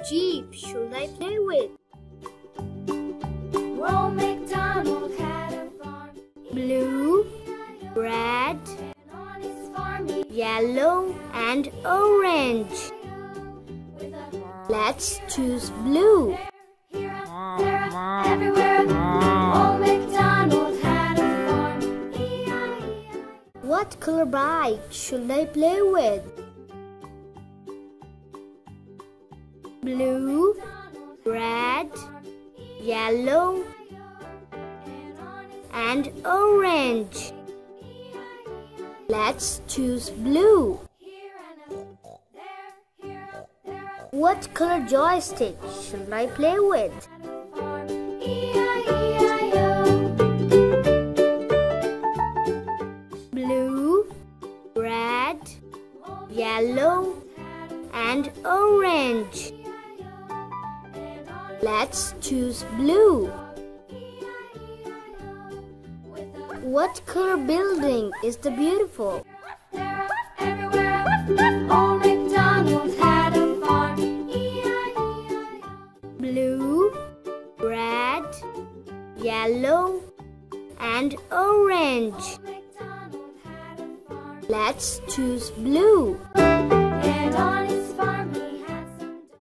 jeep should I play with? Old MacDonald had a farm. Blue, red, And on his farm he yellow, and orange. with a Let's choose blue. here, there, everywhere. Old MacDonald had a farm. E-I-E-I. What color bike should I play with? Blue, red, yellow, and orange. Let's choose blue. What color joystick should I play with? Blue, red, yellow, and orange. Let's choose blue. What color building is the beautiful? Everywhere, Old MacDonald had a farm. E-I-E-I-O. Blue, red, yellow, and orange. MacDonald had a farm. Let's choose blue. And on his